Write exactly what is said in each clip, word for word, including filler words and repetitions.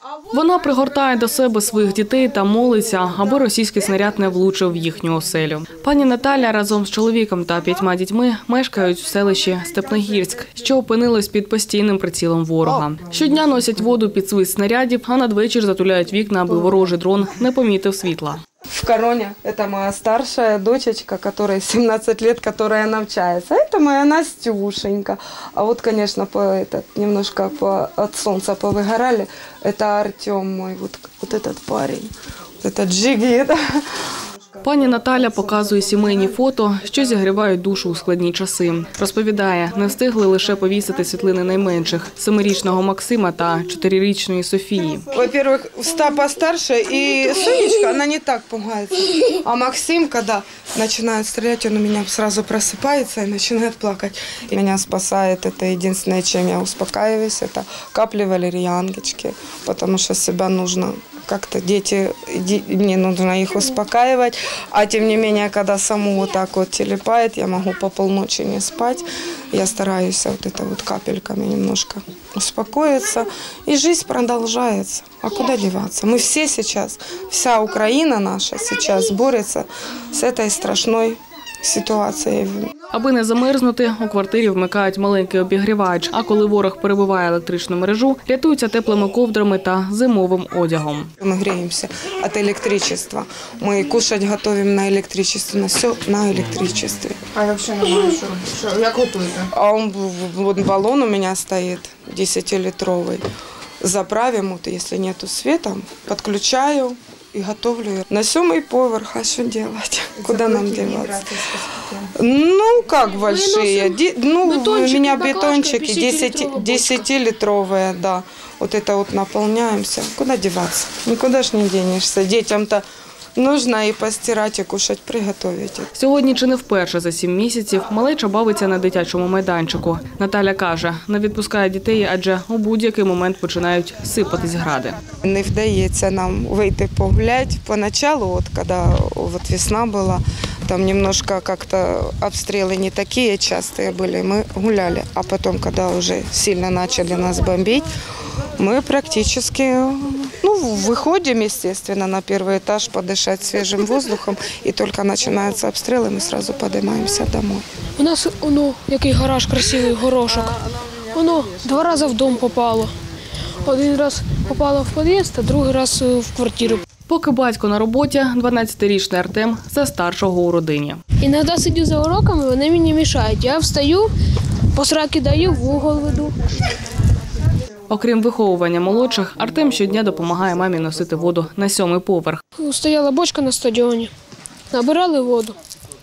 Вона пригортає до себе своїх дітей та молиться, аби російський снаряд не влучив в їхню оселю. Пані Наталя разом з чоловіком та п'ятьма дітьми мешкають в селищі Степногірськ, що опинилось під постійним прицілом ворога. Щодня носять воду під свист снарядів, а надвечір затуляють вікна, аби ворожий дрон не помітив світла. В Короне это моя старшая дочечка, которой семнадцать лет, которая навчается. Это моя Настюшенька. А вот, конечно, по, этот, немножко по, от солнца повыгорали. Это Артем мой, вот, вот этот парень, вот этот джигит. Пані Наталя показує сімейні фото, що зігрівають душу у складні часи. Розповідає, не встигли лише повісити світлини найменших – семирічного Максима та чотирирічної Софії. Во-первых, ста постарше, и Сонечка, она не так пугается. А Максим, когда начинает стрелять, он у меня сразу просыпается и начинает плакать. И меня спасает, это единственное, чем я успокаиваюсь, это капли валерьяночки, потому что себя нужно... Как-то дети, мне нужно их успокаивать, а тем не менее, когда саму вот так вот телепает, я могу по полночи не спать, я стараюсь вот это вот капельками немножко успокоиться, и жизнь продолжается. А куда деваться? Мы все сейчас, вся Украина наша сейчас борется с этой страшной ситуацією. Аби не замерзнути, у квартирі вмикають маленький обігрівач, а коли ворог перебиває електричну мережу, рятуються теплими ковдрами та зимовим одягом. Ми гріємося від електричества. Ми кушати готуємо на електричестві, на все на електричестві. А взагалі немає що? Як готуєте? А он, балон у мене стоїть десятилитровий. Заправимо, якщо немає світу, підключаю. И готовлю на сёмый поверх, а что делать? Куда нам деваться? Ну, как большие? Ну, у меня бетончики десятилитровые, да. Вот это вот наполняемся. Куда деваться? Никуда ж не денешься. Детям-то нужно і постирати, і кушати, приготувати. Сьогодні чи не вперше за сім місяців малеча бавиться на дитячому майданчику. Наталя каже, не відпускає дітей, адже у будь-який момент починають сипатись гради. Не вдається нам вийти погуляти. Поначалу, от, коли от весна була, там немножко как-то обстрелы не такие частые были, мы гуляли. А потом, когда уже сильно начали нас бомбить, мы практически ну, выходим, естественно, на первый этаж подышать свежим воздухом. И только начинаются обстрелы, мы сразу поднимаемся домой. У нас, воно, який гараж красивий, горошок. Воно два рази в дом попало. Один раз попало в під'їзд, а другий раз в квартиру. Поки батько на роботі, дванадцятирічний Артем за старшого у родині. Іноді сидю за уроками, вони мені мішають. Я встаю, посраки даю, в угол веду. Окрім виховування молодших, Артем щодня допомагає мамі носити воду на сьомий поверх. Стояла бочка на стадіоні, набирали воду.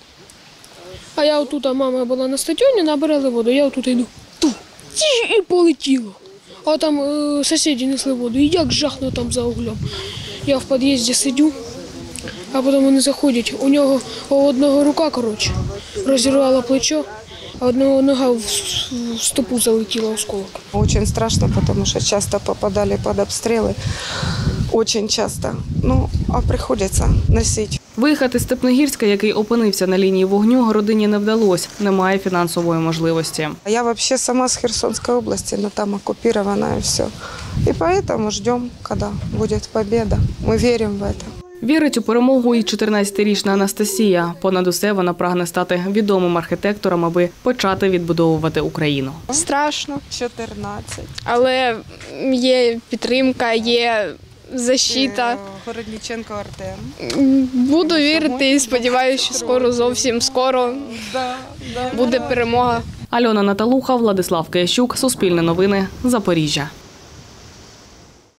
А я отут, а мама була на стадіоні, набирали воду, я отут йду. Ту, і полетіло. А там е, сусіди несли воду, і як жахну там за углом. Я в під'їзді сидю, а потім вони заходять. У нього у одного рука, коротше, розірвала плечо, а одного нога в стопу залетіла осколок. Очень страшно, потому что часто попадали под обстрелы. Очень часто. Ну, а приходится носить. Виїхати з Степногірська, який опинився на лінії вогню, родині не вдалося. Немає фінансової можливості. Я вообще сама с Херсонской области, но там оккупировано и все. И поэтому ждем, когда будет победа. Мы верим в это. Вірить у перемогу і чотирнадцятирічна Анастасія. Понад усе вона прагне стати відомим архітектором, аби почати відбудовувати Україну. Страшно. чотирнадцять. Але є підтримка, є защита. Городніченко Артем. Буду вірити і сподіваюся, що скоро, зовсім скоро буде перемога. Альона Наталуха, Владислав Киящук, Суспільне новини, Запоріжжя.